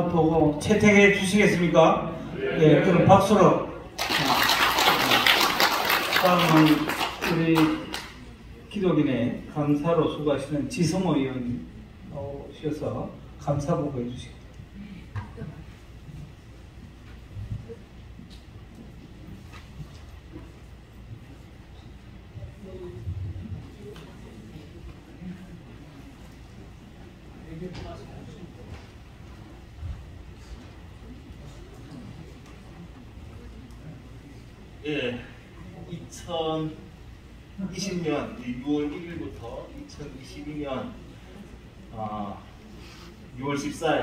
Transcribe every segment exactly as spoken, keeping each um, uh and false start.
감사 보고 채택해 주시겠습니까? 예, 그럼 박수로. 다음은 우리 기독인의 감사로 수고하시는 지성호 의원님 오셔서 감사 보고해 주시겠습니다. 예, 이천이십 년 유월 일일부터 이천이십이 년 어, 유월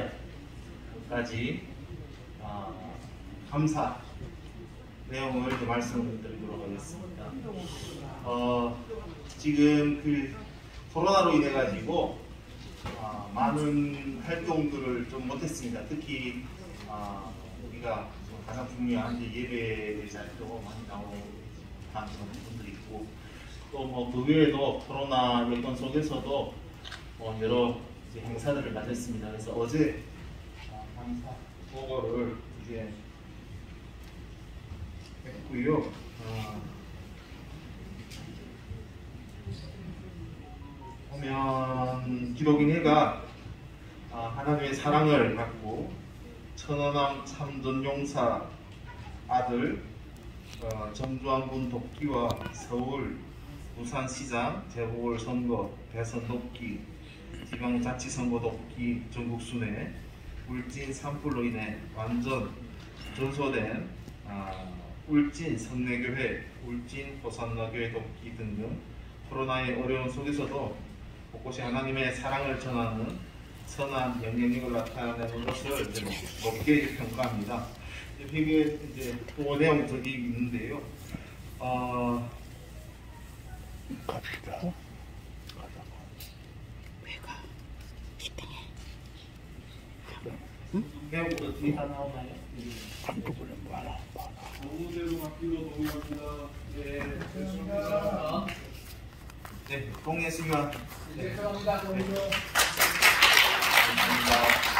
십사일까지 어, 감사 내용을 이제 말씀을 드리도록 하겠습니다. 어, 지금 그 코로나로 인해 가지고 어, 많은 활동들을 좀 못했습니다. 특히 어, 우리가 가장 중요한 예배 자리도 많이 나오는 그런 분들이 있고, 또 뭐 그 외에도 코로나 여건 속에서도 뭐 여러 이제 행사들을 가졌습니다. 그래서 어제 감사 보고를 이제 했고요. 어, 보면 기독인회가 어, 하나님의 사랑을 받고 천안함 참전용사 아들 어, 정주환군 돕기와 서울 부산시장 재보궐선거 대선 돕기 지방자치선거 돕기 전국순회 울진 산불로 인해 완전 전소된 어, 울진 성내교회 울진 호산나교회 돕기 등등 코로나의 어려운 속에서도 곳곳이 하나님의 사랑을 전하는 선한 영향력을 나타내는 것을 높게 평가합니다. 회계에 이제 또 내용이 더 있는데요. 어, 갑시다. 왜가 식당에? 내용보다 뒤에 다 나오나요? 한꺼번에 많아. 동의대로 받기로 동의합니다. 네, 됐습니다. 네, 동의했습니다. 네, 감사합니다. 감사합니다.